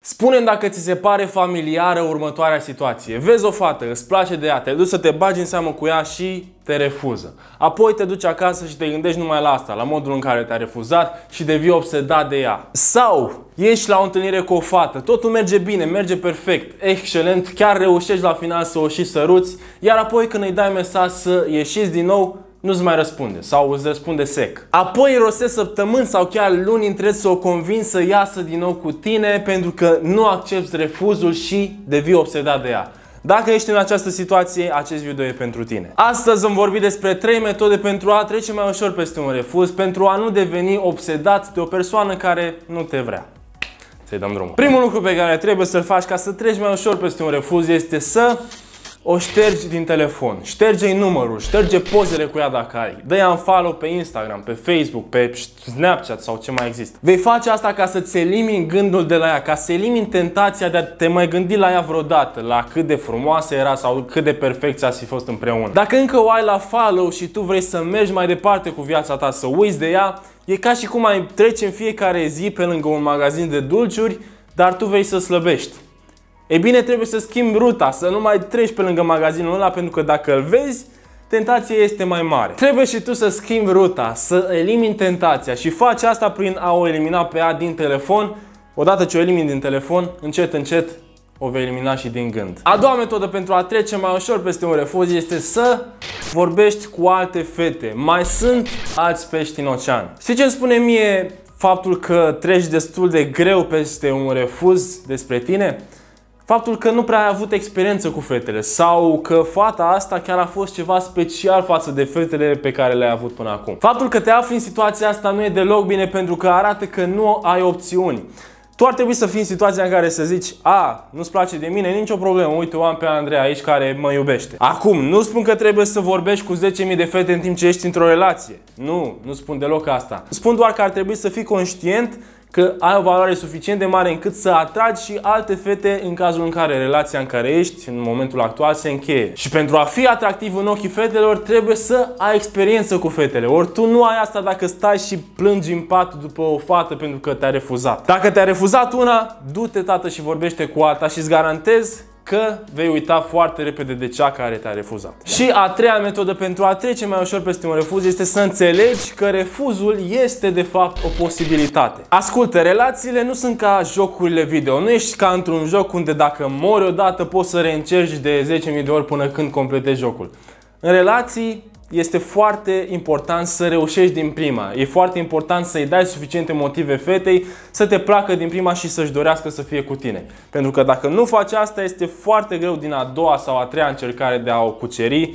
Spune-mi dacă ți se pare familiară următoarea situație. Vezi o fată, îți place de ea, te duci să te bagi în seamă cu ea și te refuză. Apoi te duci acasă și te gândești numai la asta, la modul în care te-a refuzat și devii obsedat de ea. Sau ești la o întâlnire cu o fată, totul merge bine, merge perfect, excelent, chiar reușești la final să o și săruți, iar apoi când îi dai mesaj să ieșiți din nou, nu-ți mai răspunde sau îți răspunde sec. Apoi rostești săptămâni sau chiar luni întregi să o convingi să iasă din nou cu tine pentru că nu accepti refuzul și devii obsedat de ea. Dacă ești în această situație, acest video e pentru tine. Astăzi vom vorbi despre 3 metode pentru a trece mai ușor peste un refuz, pentru a nu deveni obsedat de o persoană care nu te vrea. Să-i dăm drumul. Primul lucru pe care trebuie să-l faci ca să treci mai ușor peste un refuz este să o ștergi din telefon, șterge-i numărul, șterge pozele cu ea dacă ai, dă-i unfollow pe Instagram, pe Facebook, pe Snapchat sau ce mai există. Vei face asta ca să-ți elimini gândul de la ea, ca să elimini tentația de a te mai gândi la ea vreodată, la cât de frumoasă era sau cât de perfecți ați fi fost împreună. Dacă încă o ai la follow și tu vrei să mergi mai departe cu viața ta, să uiți de ea, e ca și cum ai trece în fiecare zi pe lângă un magazin de dulciuri, dar tu vrei să slăbești. Ei bine, trebuie să schimbi ruta, să nu mai treci pe lângă magazinul ăla, pentru că dacă îl vezi, tentația este mai mare. Trebuie și tu să schimbi ruta, să elimini tentația și faci asta prin a o elimina pe ea din telefon. Odată ce o elimini din telefon, încet, încet o vei elimina și din gând. A doua metodă pentru a trece mai ușor peste un refuz este să vorbești cu alte fete. Mai sunt alți pești în ocean. Știi ce îmi spune mie faptul că treci destul de greu peste un refuz despre tine? Faptul că nu prea ai avut experiență cu fetele sau că fata asta chiar a fost ceva special față de fetele pe care le-ai avut până acum. Faptul că te afli în situația asta nu e deloc bine pentru că arată că nu ai opțiuni. Tu ar trebui să fii în situația în care să zici: nu-ți place de mine, nicio problemă, uite, o am pe Andreea aici care mă iubește. Acum, nu spun că trebuie să vorbești cu 10.000 de fete în timp ce ești într-o relație. Nu spun deloc asta. Spun doar că ar trebui să fii conștient că ai o valoare suficient de mare încât să atragi și alte fete în cazul în care relația în care ești în momentul actual se încheie. Și pentru a fi atractiv în ochii fetelor trebuie să ai experiență cu fetele. Ori tu nu ai asta dacă stai și plângi în pat după o fată pentru că te-a refuzat. Dacă te-a refuzat una, du-te, tată, și vorbește cu alta și îți garantez că vei uita foarte repede de cea care te-a refuzat. Și a treia metodă pentru a trece mai ușor peste un refuz este să înțelegi că refuzul este de fapt o posibilitate. Ascultă, relațiile nu sunt ca jocurile video. Nu ești ca într-un joc unde dacă mori odată poți să reîncerci de 10.000 de ori până când completezi jocul. În relații este foarte important să reușești din prima. E foarte important să-i dai suficiente motive fetei să te placă din prima și să-și dorească să fie cu tine. Pentru că dacă nu faci asta, este foarte greu din a doua sau a treia încercare de a o cuceri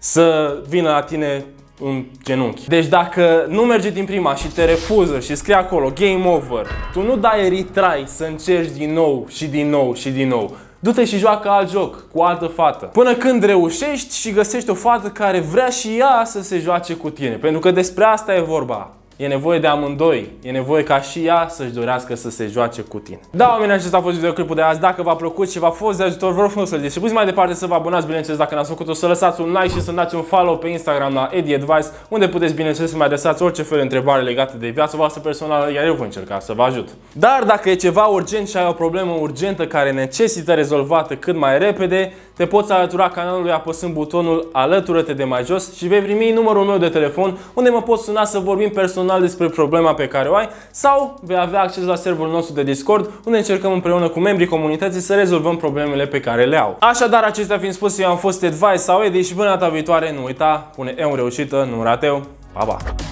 să vină la tine în genunchi. Deci dacă nu merge din prima și te refuză și scrie acolo game over, tu nu dai retry să încerci din nou și din nou și din nou. Du-te și joacă alt joc cu altă fată. Până când reușești și găsești o fată care vrea și ea să se joace cu tine. Pentru că despre asta e vorba. E nevoie de amândoi. E nevoie ca și ea să-și dorească să se joace cu tine. Da, oameni, acesta a fost videoclipul de azi. Dacă v-a plăcut și v-a fost de ajutor, vă rog frumos să-l distribuiți mai departe, să vă abonați, bineînțeles, dacă n-ați făcut-o, să lăsați un like și să dați un follow pe Instagram la Edi Advice, unde puteți, bineînțeles, să mai adresați orice fel de întrebare legate de viața voastră personală, iar eu voi încerca să vă ajut. Dar dacă e ceva urgent și ai o problemă urgentă care necesită rezolvată cât mai repede, te poți alătura canalului apăsând butonul Alătură-te de mai jos și vei primi numărul meu de telefon unde mă poți suna să vorbim personal despre problema pe care o ai sau vei avea acces la serverul nostru de Discord unde încercăm împreună cu membrii comunității să rezolvăm problemele pe care le au. Așadar, acestea fiind spuse, eu am fost Advice sau Edi și până data viitoare nu uita, pune eu în reușită, nu rateu. Pa, pa!